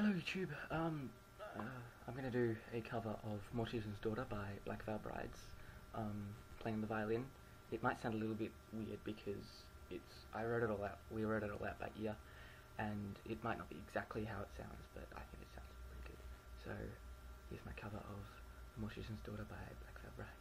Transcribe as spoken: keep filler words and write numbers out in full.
Hello YouTube, um, uh, I'm going to do a cover of Morticians Daughter by Black Veil Brides, um, playing the violin. It might sound a little bit weird because it's, I wrote it all out, we wrote it all out by ear, and it might not be exactly how it sounds, but I think it sounds pretty good. So, here's my cover of Morticians Daughter by Black Veil Brides.